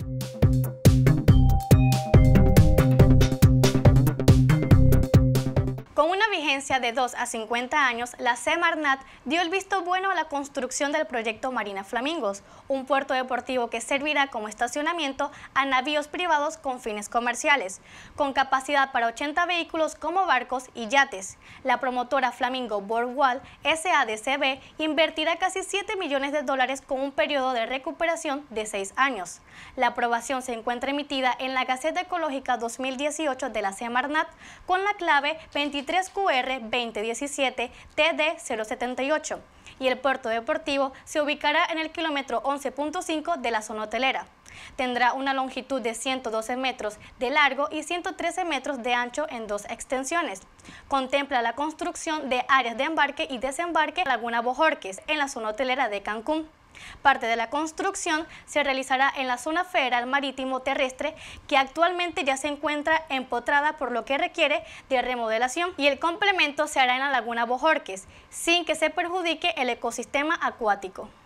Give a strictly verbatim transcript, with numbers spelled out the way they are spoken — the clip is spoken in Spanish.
Con una vigencia de dos a cincuenta años, la Semarnat dio el visto bueno a la construcción del proyecto Marina Flamingos, un puerto deportivo que servirá como estacionamiento a navíos privados con fines comerciales, con capacidad para ochenta vehículos como barcos y yates. La promotora Flamingo Boardwalk S A D C B invertirá casi siete millones de dólares con un periodo de recuperación de seis años. La aprobación se encuentra emitida en la Gaceta Ecológica dos mil dieciocho de la Semarnat con la clave veintitrés Q R veinte diecisiete T D cero setenta y ocho y el puerto deportivo se ubicará en el kilómetro once punto cinco de la zona hotelera. Tendrá una longitud de ciento doce metros de largo y ciento trece metros de ancho en dos extensiones. Contempla la construcción de áreas de embarque y desembarque en Laguna Bojorquez, en la zona hotelera de Cancún. Parte de la construcción se realizará en la zona federal marítimo terrestre, que actualmente ya se encuentra empotrada, por lo que requiere de remodelación, y el complemento se hará en la Laguna Bojorquez, sin que se perjudique el ecosistema acuático.